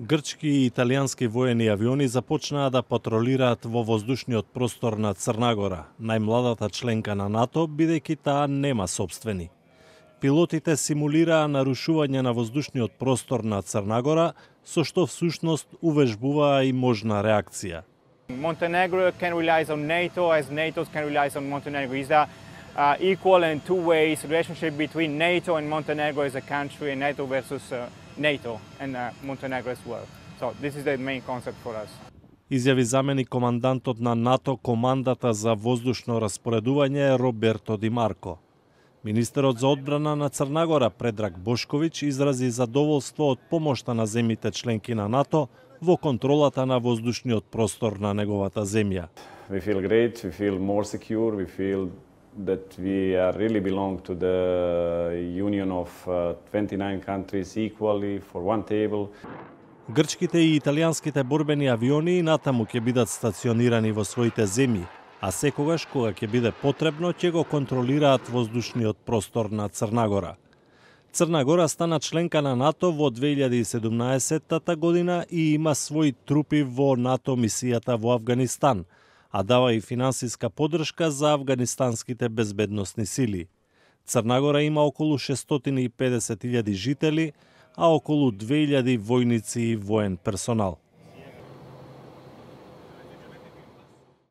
Грчки и италијански воени авиони започнаа да патролираат во воздушниот простор на Црна Гора, најмладата членка на НАТО, бидејќи таа нема сопствени. Пилотите симулираа нарушување на воздушниот простор на Црна Гора, со што всушност увежбуваа и можна реакција. Montenegro can rely on NATO as NATO can rely on Montenegro. Is a equal and two-way relationship between NATO and Montenegro as a country, and NATO versus NATO and Montenegro as well. So this is the main concept for us. Изјави заменик командантот на НАТО командата за воздушно распоредување Роберто Ди Марко. Министерот за одбрана на Црна Гора Предраг Бошковиќ изрази задоволство од помошта на земјите членки на НАТО во контролата на воздушниот простор на неговата земја. We feel great, we feel more secure, we feel that we really belong to the union of 29 countries equally for one table. Грчките и италијанските борбени авиони натаму ќе бидат стационирани во своите земји, а секогаш кога ќе биде потребно ќе го контролираат воздушниот простор на Црна Гора. Црна Гора стана членка на НАТО во 2017 година и има своји трупи во НАТО мисијата во Авганистан, а дава и финансиска поддршка за афганистанските безбедносни сили. Црна Гора има околу 650.000 жители, а околу 2.000 војници и воен персонал.